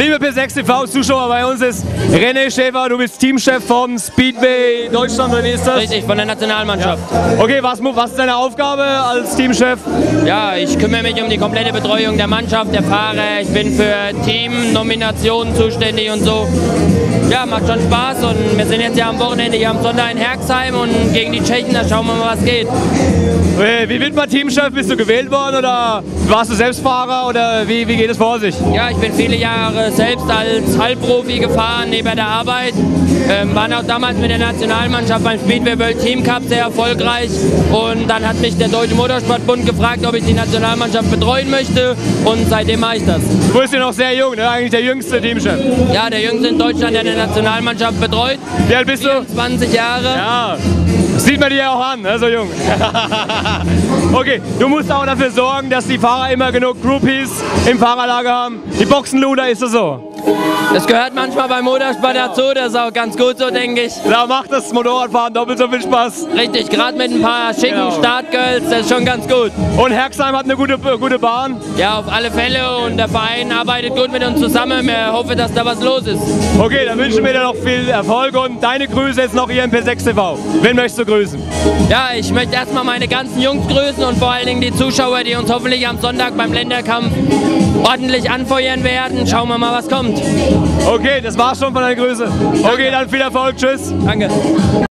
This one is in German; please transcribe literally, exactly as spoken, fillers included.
Liebe P sechs T V-Zuschauer, bei uns ist René Schäfer, du bist Teamchef vom Speedway Deutschland, oder wie ist das? Richtig, von der Nationalmannschaft. Ja. Okay, was, was ist deine Aufgabe als Teamchef? Ja, ich kümmere mich um die komplette Betreuung der Mannschaft, der Fahrer. Ich bin für Teamnominationen zuständig und so. Ja, macht schon Spaß und wir sind jetzt ja am Wochenende hier am Sonntag in Herxheim und gegen die Tschechen, da schauen wir mal, was geht. Wie wird man Teamchef? Bist du gewählt worden oder warst du selbst Fahrer oder wie, wie geht es vor sich? Ja, ich bin viele Jahre selbst als Halbprofi gefahren, neben der Arbeit. Ähm, waren auch damals mit der Nationalmannschaft beim Speedway World Team Cup sehr erfolgreich und dann hat mich der Deutsche Motorsportbund gefragt, ob ich die Nationalmannschaft betreuen möchte und seitdem mache ich das. Du bist ja noch sehr jung, ne? Eigentlich der jüngste Teamchef. Ja, der jüngste in Deutschland, der eine Nationalmannschaft betreut. Wie alt bist du? vierundzwanzig Jahre. Ja, sieht man dir ja auch an, ne? So jung. Okay, du musst auch dafür sorgen, dass die Fahrer immer genug Groupies im Fahrerlager haben. Die Boxenluder, ist das so? Das gehört manchmal beim Motorsport dazu, das ist auch ganz gut so, denke ich. Da macht das Motorradfahren doppelt so viel Spaß. Richtig, gerade mit ein paar schicken Genau. Startgirls, das ist schon ganz gut. Und Herxheim hat eine gute, gute Bahn. Ja, auf alle Fälle und der Verein arbeitet gut mit uns zusammen. Wir hoffen, dass da was los ist. Okay, dann wünschen wir dir noch viel Erfolg und deine Grüße jetzt noch hier im P sechs T V. Wen möchtest du grüßen? Ja, ich möchte erstmal meine ganzen Jungs grüßen und vor allen Dingen die Zuschauer, die uns hoffentlich am Sonntag beim Länderkampf ordentlich anfeuern werden. Schauen wir mal, was kommt. Okay, das war's schon von deinen Grüßen. Okay, dann viel Erfolg. Tschüss. Danke.